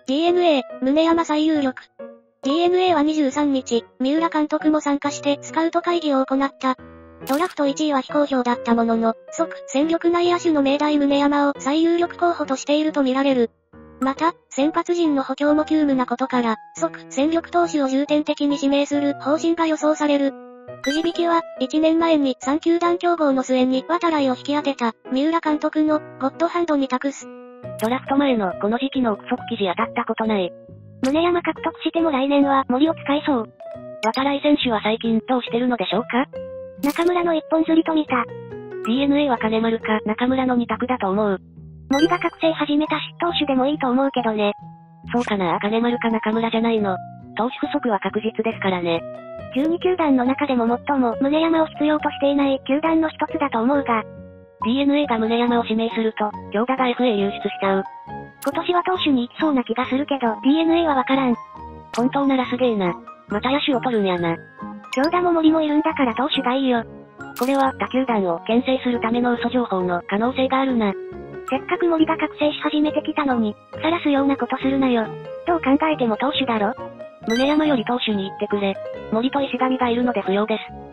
DNA、宗山最有力。DNA は23日、三浦監督も参加してスカウト会議を行った。ドラフト1位は非公表だったものの、即戦力内野手の明大宗山を最有力候補としていると見られる。また、先発陣の補強も急務なことから、即戦力投手を重点的に指名する方針が予想される。くじ引きは、1年前に3球団競合の末に渡来を引き当てた、三浦監督のゴッドハンドに託す。 ドラフト前のこの時期の憶測記事当たったことない。 宗山獲得しても来年は森を使いそう。 渡来選手は最近どうしてるのでしょうか？ 中村の一本釣りと見た。 DNA は金丸か中村の二択だと思う。 森が覚醒始めた投手でもいいと思うけどね。 そうかな、金丸か中村じゃないの。投手不足は確実ですからね。 12球団の中でも最も宗山を必要としていない球団の一つだと思うが、 DNA が宗山を指名すると、京田が FA 流出しちゃう。 今年は投手に行きそうな気がするけど、DNA はわからん。 本当ならすげえな。また野手を取るんやな。 京田も森もいるんだから投手がいいよ。 これは他球団を牽制するための嘘情報の可能性があるな。 せっかく森が覚醒し始めてきたのに、腐らすようなことするなよ。どう考えても投手だろ。 宗山より投手に行ってくれ。森と石上がいるので不要です。